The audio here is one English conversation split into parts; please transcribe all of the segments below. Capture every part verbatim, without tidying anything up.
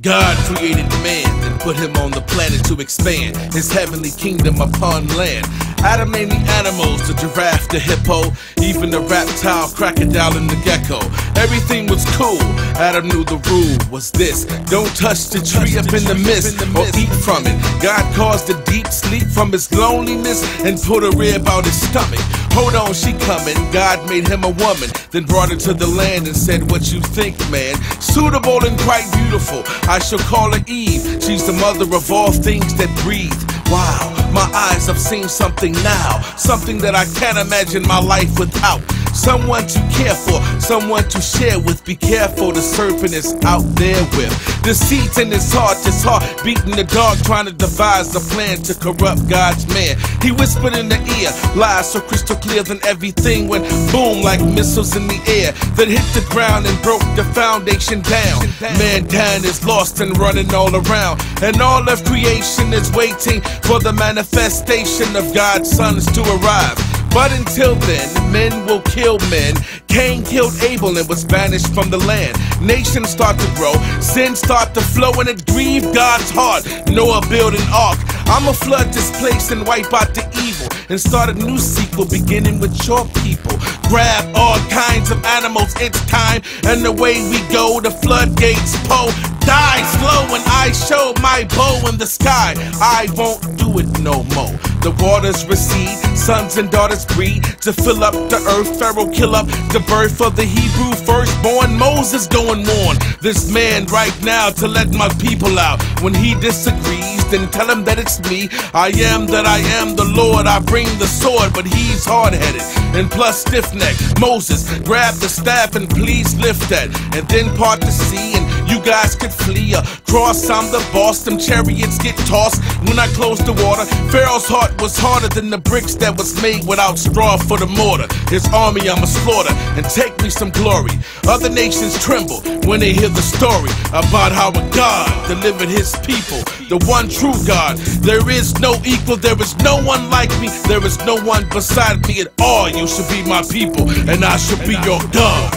God created man and put him on the planet to expand his heavenly kingdom upon land. Adam named the animals, the giraffe, the hippo, even the reptile, crocodile, and the gecko. Everything was cool. Adam knew the rule was this: don't touch the tree up in the mist or eat from it. God caused a deep sleep from his loneliness and put a rib out his stomach. Hold on, she coming. God made him a woman, then brought her to the land and said, what you think, man? Suitable and quite beautiful. I shall call her Eve. She's the mother of all things that breathe. Wow, my eyes have seen something now, something that I can't imagine my life without. Someone to care for, someone to share with. Be careful, the serpent is out there with deceit in his heart, his heart beating the dog, trying to devise a plan to corrupt God's man. He whispered in the ear, lies so crystal clear, then everything went boom like missiles in the air, that hit the ground and broke the foundation down. Mankind is lost and running all around, and all of creation is waiting for the manifestation of God's sons to arrive. But until then, men will kill men. Cain killed Abel and was banished from the land. Nations start to grow, sin start to flow, and it grieved God's heart. Noah built an ark. I'ma flood this place and wipe out the evil, and start a new sequel beginning with your people. Grab all kinds of animals, it's time, and away we go, the floodgates pour. Die slow when I show my bow in the sky. I won't do it no more. The waters recede, sons and daughters breed to fill up the earth. Pharaoh kill up the birth of the Hebrew firstborn. Moses go and warn this man right now to let my people out. When he disagrees, then tell him that it's me. I am that I am the Lord. I bring the sword, but he's hard-headed and plus stiff-necked. Moses, grab the staff and please lift that, and then part the sea and you guys could flee. Across, I'm the boss. Them chariots get tossed when I close the water. Pharaoh's heart was harder than the bricks that was made without straw for the mortar. His army I'ma slaughter and take me some glory. Other nations tremble when they hear the story about how a God delivered his people, the one true God. There is no equal, there is no one like me, there is no one beside me at all. You should be my people, and I should be your God.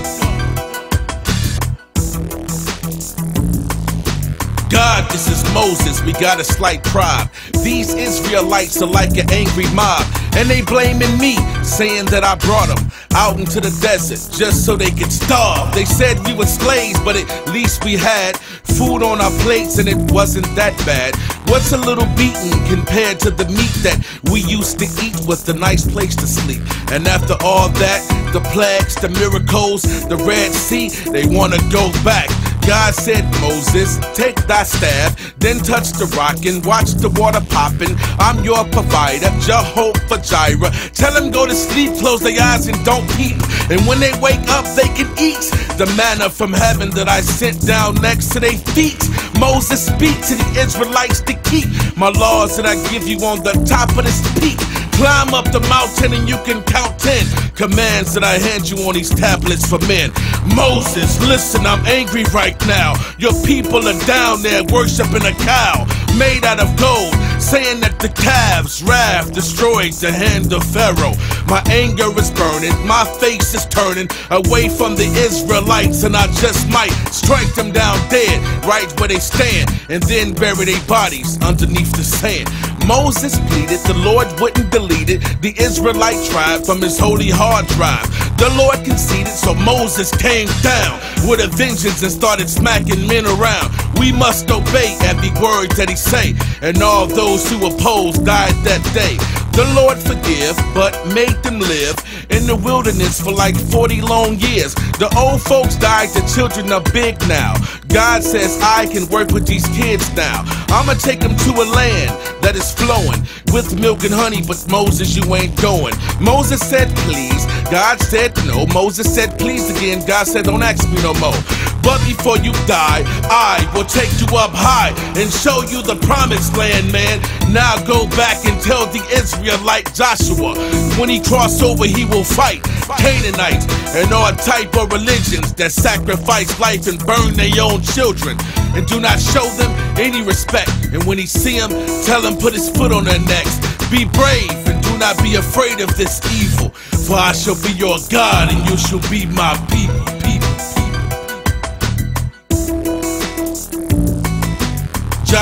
God, this is Moses, we got a slight pride. These Israelites are like an angry mob, and they blaming me, saying that I brought them out into the desert just so they could starve. They said we were slaves, but at least we had food on our plates and it wasn't that bad. What's a little beaten compared to the meat that we used to eat with a nice place to sleep? And after all that, the plagues, the miracles, the Red Sea, they wanna go back. God said, Moses, take thy staff, then touch the rock and watch the water popping. I'm your provider, Jehovah Jireh. Tell them go to sleep, close their eyes and don't peep. And when they wake up, they can eat the manna from heaven that I sent down next to their feet. Moses, speak to the Israelites to keep my laws that I give you on the top of this peak. Climb up the mountain and you can count ten commands that I hand you on these tablets for men. Moses, listen, I'm angry right now. Your people are down there worshiping a cow made out of gold, saying that the calves wrath destroyed the hand of Pharaoh. My anger is burning, my face is turning away from the Israelites, and I just might strike them down dead right where they stand, and then bury their bodies underneath the sand. Moses pleaded, the Lord wouldn't delete it, the Israelite tribe from his holy hard drive. The Lord conceded, so Moses came down with a vengeance and started smacking men around. We must obey every word that he say, and all those who oppose died that day. The Lord forgive, but made them live in the wilderness for like forty long years. The old folks died, the children are big now. God says I can work with these kids now. I'ma take them to a land that is flowing with milk and honey, but Moses, you ain't going. Moses said please, God said no. Moses said please again, God said don't ask me no more. But before you die, I will take you up high and show you the promised land, man. Now go back and tell the Israelite Joshua, when he cross over he will fight Canaanites and all type of religions that sacrifice life and burn their own children and do not show them any respect. And when he see them, tell him put his foot on their necks. Be brave and do not be afraid of this evil, for I shall be your God and you shall be my people. people.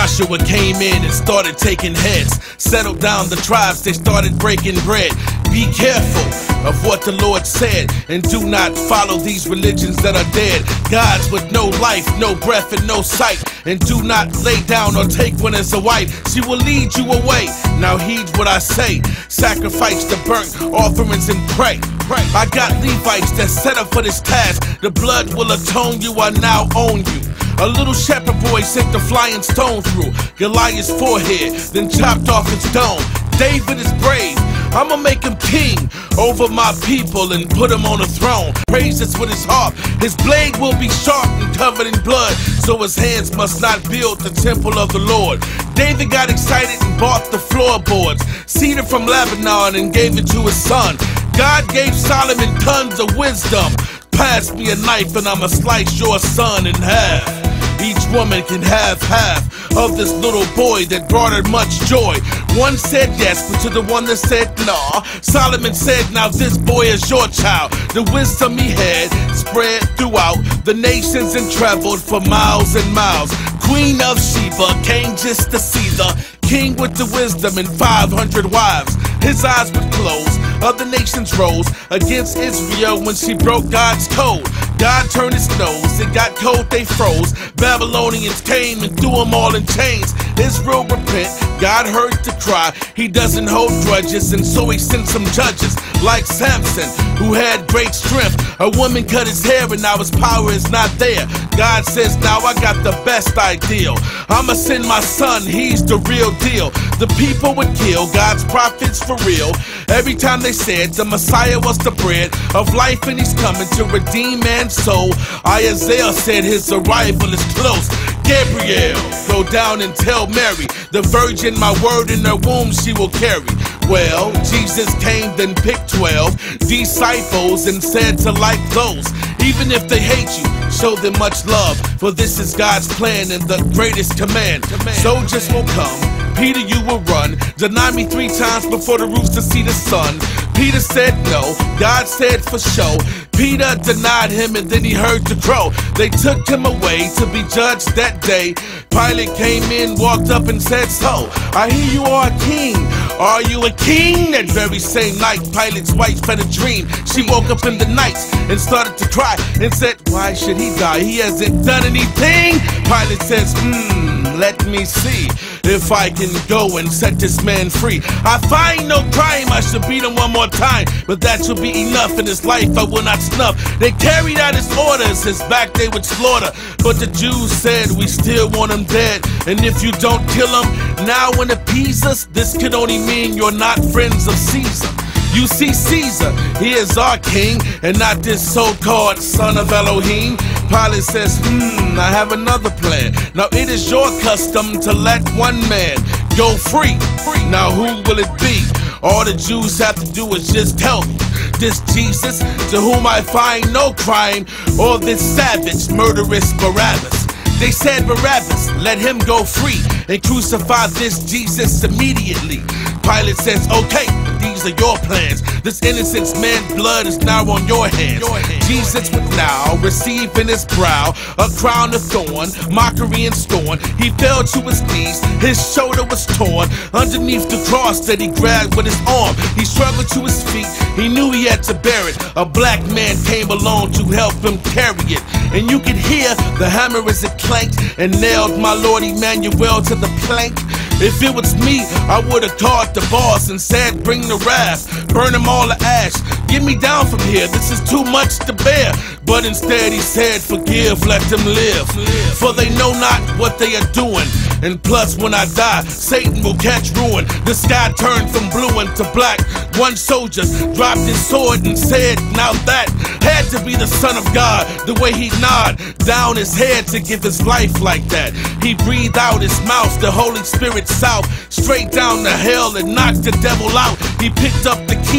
Joshua came in and started taking heads, settled down the tribes, they started breaking bread. Be careful of what the Lord said, and do not follow these religions that are dead. Gods with no life, no breath, and no sight. And do not lay down or take one as a wife. She will lead you away. Now heed what I say. Sacrifice the burnt offerings and pray. Pray. I got Levites that set up for this task. The blood will atone you, I now own you. A little shepherd boy sent the flying stone through Goliath's forehead, then chopped off his dome. David is brave, I'ma make him king over my people and put him on a throne. Praises with his harp, his blade will be sharp and covered in blood, so his hands must not build the temple of the Lord. David got excited and bought the floorboards, cedar from Lebanon, and gave it to his son. God gave Solomon tons of wisdom. Pass me a knife and I'ma slice your son in half. Each woman can have half of this little boy that brought her much joy. One said yes, but to the one that said nah, Solomon said, now this boy is your child. The wisdom he had spread throughout the nations and traveled for miles and miles. Queen of Sheba came just to see the king with the wisdom and five hundred wives. His eyes would close, other nations rose against Israel when she broke God's code. God turned his nose, it got cold, they froze. Babylonians came and threw them all in chains. Israel repent, God heard the cry. He doesn't hold grudges, and so he sent some judges like Samson, who had great strength. A woman cut his hair and now his power is not there. God says, now I got the best ideal. I'ma send my son, he's the real deal. The people would kill God's prophets for real every time they said the Messiah was the bread of life and he's coming to redeem man's soul. Isaiah said his arrival is close. Gabriel, go down and tell Mary, the virgin, my word in her womb she will carry. Well, Jesus came, then picked twelve disciples and said to like those, even if they hate you, show them much love, for this is God's plan and the greatest command. Soldiers will come, Peter, you will run, deny me three times before the rooster see the sun. Peter said no, God said for sure. Peter denied him and then he heard the crow. They took him away to be judged that day. Pilate came in, walked up and said, so, I hear you are a king. Are you a king? That very same night, Pilate's wife had a dream. She woke up in the night and started to cry and said, why should he die? He hasn't done anything. Pilate says, hmm, let me see if I can go and set this man free. I find no crime, I should beat him one more time, but that should be enough. In his life I will not snuff. They carried out his orders, his back they would slaughter, but the Jews said, we still want him dead. And if you don't kill him now and appease us, this could only mean you're not friends of Caesar. You see, Caesar, he is our king, and not this so-called son of Elohim. Pilate says, hmm, I have another plan. Now it is your custom to let one man go free. Now who will it be? All the Jews have to do is just tell me, this Jesus, to whom I find no crime, or this savage, murderous Barabbas. They said, Barabbas, let him go free, and crucify this Jesus immediately. Pilate says, okay, but these are your plans. This innocent man's blood is now on your hands. Your hands. Jesus would now receive in his brow a crown of thorn, mockery and scorn. He fell to his knees, his shoulder was torn. Underneath the cross that he grabbed with his arm, he struggled to his feet, he knew he had to bear it. A black man came along to help him carry it, and you could hear the hammer as it clanked and nailed my Lord Emmanuel to the plank. If it was me, I would've called the boss and said, bring the wrath, burn them all to ash, get me down from here, this is too much to bear. But instead he said, forgive, let them live, for they know not what they are doing. And plus when I die, Satan will catch ruin. The sky turned from blue into black. One soldier dropped his sword and said, now that had to be the Son of God. The way he nodded down his head to give his life like that. He breathed out his mouth, the Holy Spirit south, straight down to hell and knocked the devil out. He picked up the keys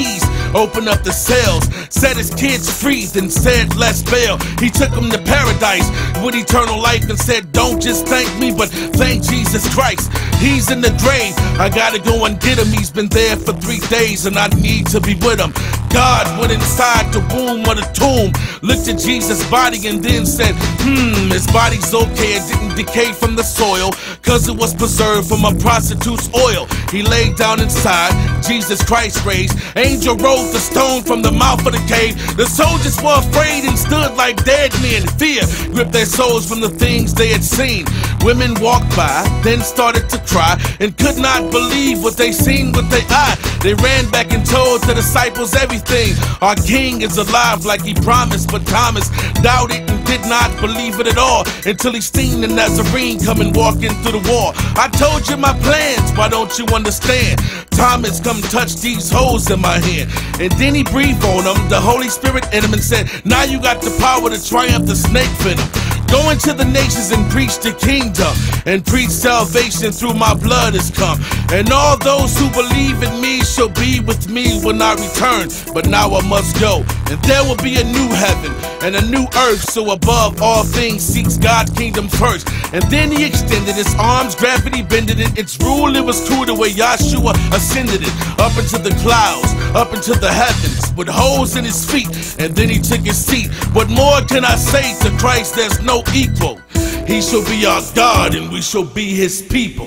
opened up the cells, set his kids free, then said, let's bail. He took them to paradise with eternal life and said, don't just thank me, but thank Jesus Christ. He's in the grave, I gotta go and get him. He's been there for three days and I need to be with him. God went inside the womb of the tomb, looked at Jesus' body and then said, hmm, his body's okay, it didn't decay from the soil, cause it was preserved from a prostitute's oil. He laid down inside, Jesus Christ raised, angel rolled the stone from the mouth of the cave. The soldiers were afraid and stood like dead men. Fear gripped their souls from the things they had seen. Women walked by, then started to cry, and could not believe what they seen with their eye. They ran back and told the disciples everything. Our King is alive like he promised, but Thomas doubted and did not believe it at all until he seen the Nazarene coming walking through the wall. I told you my plans, why don't you understand? Thomas, come touch these holes in my hand. And then he breathed on them, the Holy Spirit in him, and said, now you got the power to triumph the snake venom. Go into the nations and preach the kingdom, and preach salvation through my blood has come. And all those who believe in me shall be with me when I return. But now I must go, and there will be a new heaven and a new earth. So above all things seeks God's kingdom first. And then he extended his arms, gravity bended it. Its rule, it was cool the way Yahshua ascended it, up into the clouds, up into the heavens, with holes in his feet. And then he took his seat. What more can I say to Christ? There's no equal. He shall be our God and we shall be his people.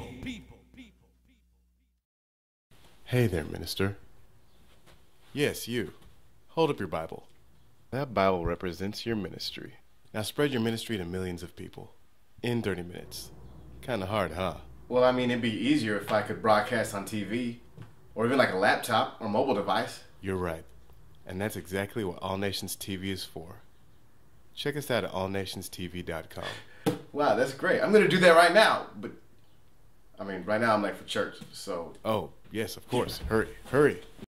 Hey there, minister. Yes, you. Hold up your Bible. That Bible represents your ministry. Now spread your ministry to millions of people in thirty minutes. Kinda hard, huh? Well, I mean, it'd be easier if I could broadcast on T V, or even like a laptop or mobile device. You're right. And that's exactly what All Nations T V is for. Check us out at all nations t v dot com. Wow, that's great. I'm going to do that right now. But, I mean, right now I'm like for church, so... Oh, yes, of course. Hurry, hurry.